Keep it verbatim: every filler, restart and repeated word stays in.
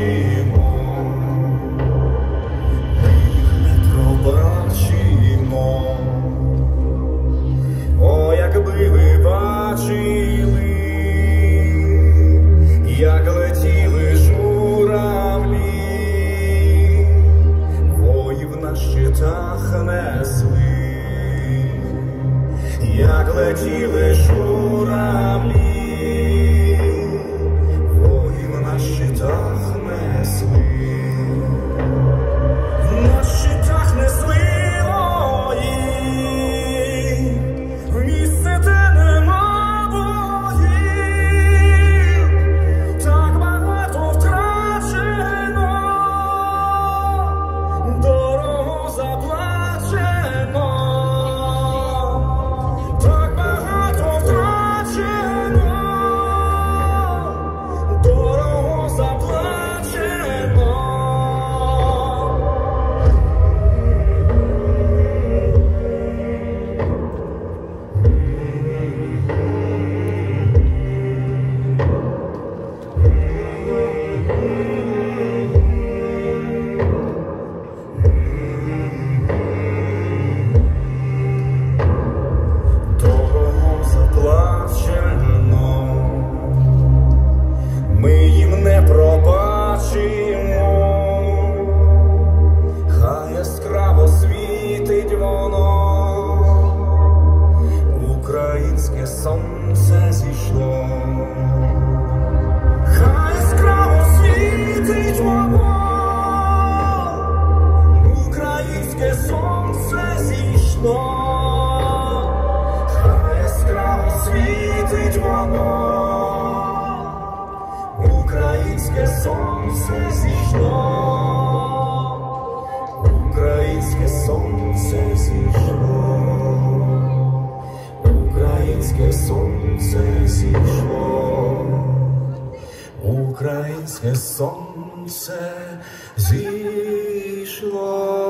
ми їх не пробачимо. О, якби ви бачили, як летіли журавлі, воїв на щитах несли, як летіли журавлі, воїв на щитах несли, на щитах несли вої, в місце, де нема боїв, так багато втрачено, дорого заплачено, так багато втрачено, дорого заплачено. Дорого заплачено, ми їм не пробачимо, хай яскраво світить воно, українське сонце зійшло, хай яскраво світить воно, українське сонце зійшло, хай яскраво світить воно, українське сонце зійшло, українське сонце зійшло, українське сонце зійшло, українське сонце зійшло.